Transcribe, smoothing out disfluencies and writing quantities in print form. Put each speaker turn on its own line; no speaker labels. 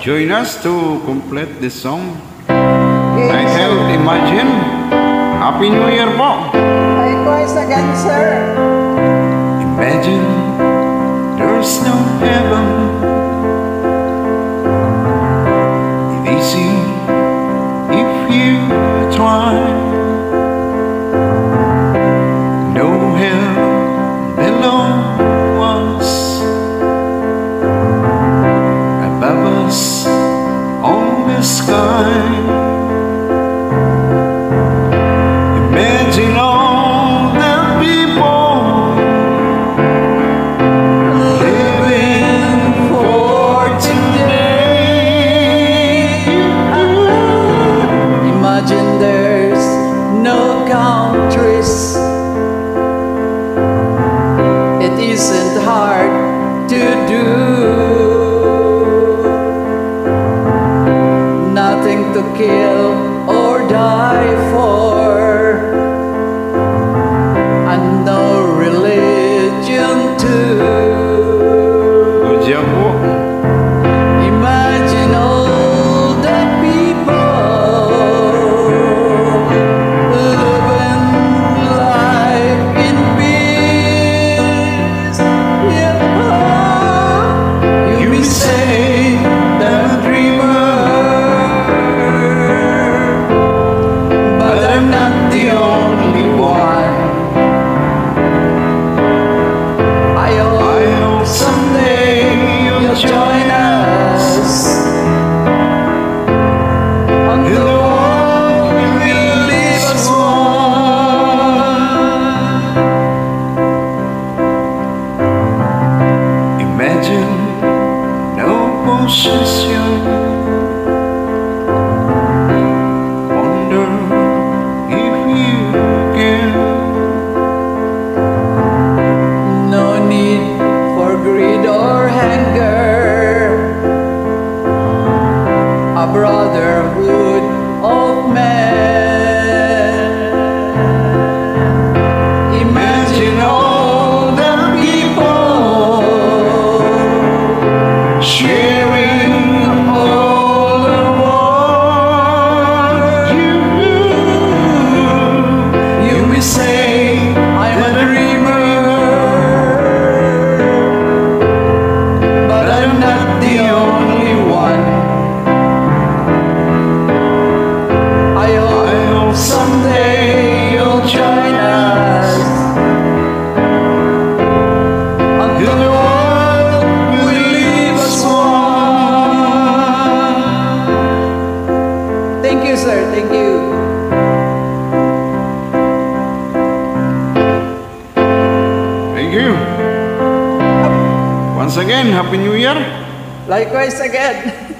join us to complete this song.
Okay,
Titled Imagine. Happy New Year po!
likewise again, sir.
Imagine there's no heaven. It's easy if you try. No hell below us, above us on the sky. Imagine all the people living for today.
Imagine there's no countries. It isn't hard to do. Nothing to kill or die for, and no religion too.
Good job po.
Imagine all the people living life in peace. Yeah. You may say the dreamer, but I'm not the only one. I hope someday you'll join us, and the world will leave us one.
Imagine no possession. Wonder if you can.
No need for greed or anger, a brotherhood of men. Imagine all the people sharing all the world. You may say I'm a dreamer, but I'm not the only one. I hope someday you'll join us, and the world will leave us one. Thank you, sir. Thank you.
Thank you. Once again, Happy New Year.
Likewise again.